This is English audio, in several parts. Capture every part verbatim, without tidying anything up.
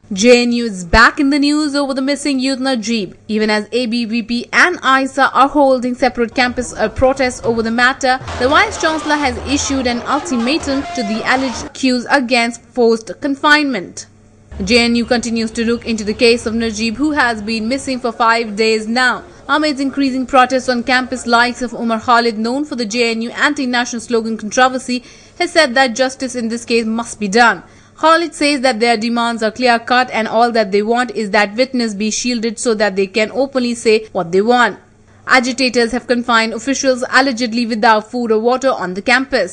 J N U is back in the news over the missing youth Najeeb, even as A B V P and I S A are holding separate campus protests over the matter. The Vice Chancellor has issued an ultimatum to the alleged accused against forced confinement. J N U continues to look into the case of Najeeb, who has been missing for five days now. Amid increasing protests on campus, likes of Umar Khalid, known for the J N U anti-national slogan controversy, has said that justice in this case must be done. Khalid says that their demands are clear-cut and all that they want is that witness be shielded so that they can openly say what they want. Agitators have confined officials allegedly without food or water on the campus.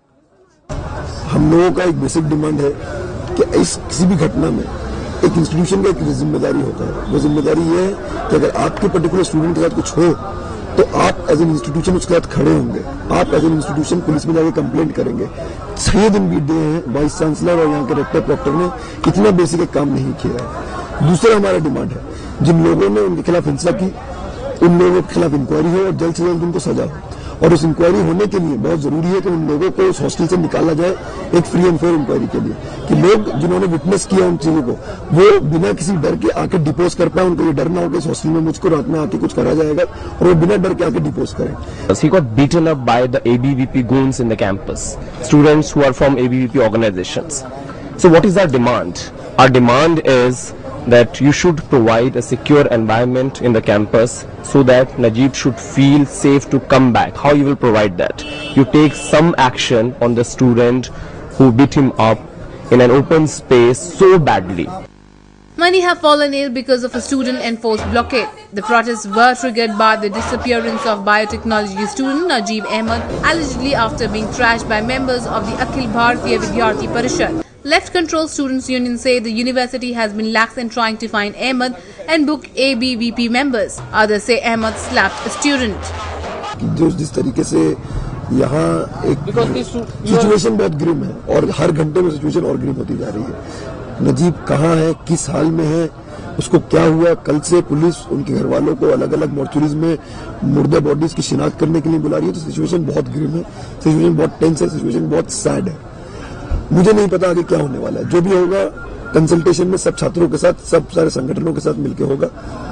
हम लोगों का एक basic demand है कि इस किसी भी घटना में एक इंस्टीट्यूशन का एक जिम्मेदारी होता है। वो जिम्मेदारी ये है कि अगर आपके पर्टिकुलर स्टूडेंट के साथ कुछ हो तो आप एज एन इंस्टीट्यूशन उसके साथ खड़े होंगे, आप एज एन इंस्टीट्यूशन पुलिस में जाकर कंप्लेंट करेंगे। छह दिन बीत गए हैं, वाइस चांसलर और यहाँ के रेक्टर प्रॉक्टर ने इतना बेसिक एक काम नहीं किया है। दूसरा हमारा डिमांड है, जिन लोगों ने उनके खिलाफ हिंसा की उन लोगों के खिलाफ इंक्वायरी हो और जल्द से जल्द उनको सजा हो। और उस इंक्वायरी होने के लिए बहुत जरूरी है कि उन लोगों को उस हॉस्टल से निकाला जाए एक फ्री एंड फेयर इंक्वायरी के लिए, कि लोग जिन्होंने विटनेस किया उन चीजों को वो बिना किसी डर के आके डिपोज कर पाए। उनको ये डर ना हो कि इस हॉस्टल में मुझको रात में आके कुछ करा जाएगा, और वो बिना डर के आके डिपोज करें। He got beaten up by the A B V P goons in the campus, students who are from A B V P organizations. So what is our demand? Our demand is that you should provide a secure environment in the campus so that Najeeb should feel safe to come back. How you will provide that? You take some action on the student who beat him up in an open space so badly. Many have fallen ill because of a student-enforced blockade. The protests were triggered by the disappearance of biotechnology student Najeeb Ahmed, allegedly after being trashed by members of the Akhil Bharatiya Vidyarthi Parishad. Left-controlled students' union say the university has been lax in trying to find Ahmed and book A B V P members. Others say Ahmed slapped a student. जो जिस तरीके से यहाँ एक situation बहुत Grimm है और हर घंटे में सिचुएशन और ग्रिम होती जा रही है। नजीब कहाँ है, किस हाल में है, उसको क्या हुआ, कल से पुलिस उनके घर वालों को अलग अलग मॉर्चुरीज में मुर्दा बॉडीज की शिनाख्त करने के लिए बुला रही है। तो सिचुएशन बहुत ग्रिम है, सिचुएशन बहुत टेंस है, सिचुएशन बहुत सैड है। मुझे नहीं पता आगे क्या होने वाला है। जो भी होगा कंसल्टेशन में सब छात्रों के साथ, सब सारे संगठनों के साथ मिलकर होगा,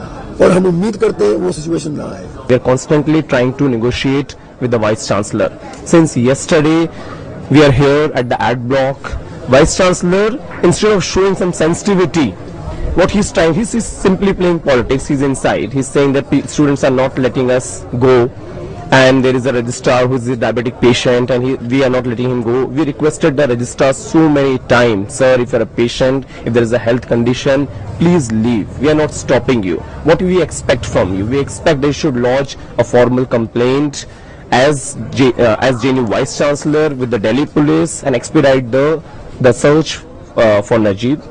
और हम उम्मीद करते हैं वो सिचुएशन ना आए। We are constantly trying to negotiate with the Vice Chancellor. Since yesterday, we are here at the ad block. Vice Chancellor, instead of showing some sensitivity, what he's trying, he's, he's simply playing politics. He's inside. He's saying that students are not letting us go, and there is a registrar who is a diabetic patient, and he, we are not letting him go. We requested the registrar so many times, sir, if you're a patient, if there is a health condition, please leave. We are not stopping you. What do we expect from you? We expect they should lodge a formal complaint as J, uh, as J N U Vice Chancellor with the Delhi Police and expedite the the search uh, for Najeeb.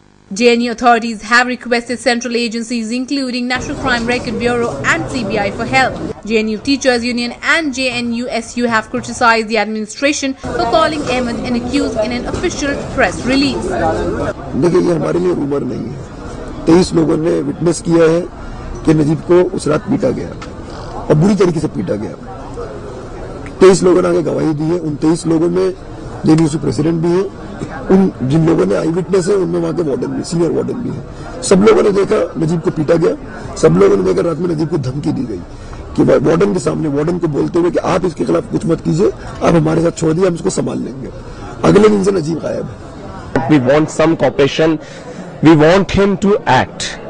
J N U authorities have requested central agencies including National Crime Record Bureau and C B I for help. J N U Teachers Union and J N U S U have criticized the administration for calling Ahmed an accused in an official press release. देखिए, ये हमारे लिए rumour नहीं है। तेईस लोगों ने witness किया है कि नजीब को उस रात पीटा गया और बुरी तरीके से पीटा गया। तेईस लोगों ने आगे गवाही दी है। उन तेईस लोगों में जे एन यू प्रेसिडेंट भी है, उन जिन लोगों ने आई विटनेस है उनमें वहां के वार्डन भी, सीनियर वार्डन भी है। सब लोगों ने देखा नजीब को पीटा गया, सब लोगों ने देखा रात में नजीब को धमकी दी गई कि वार्डन के सामने, वार्डन को बोलते हुए कि आप इसके खिलाफ कुछ मत कीजिए, आप हमारे साथ छोड़ दिए, हम इसको संभाल लेंगे। अगले दिन से नजीब गायब है। We want some cooperation. We want him to act.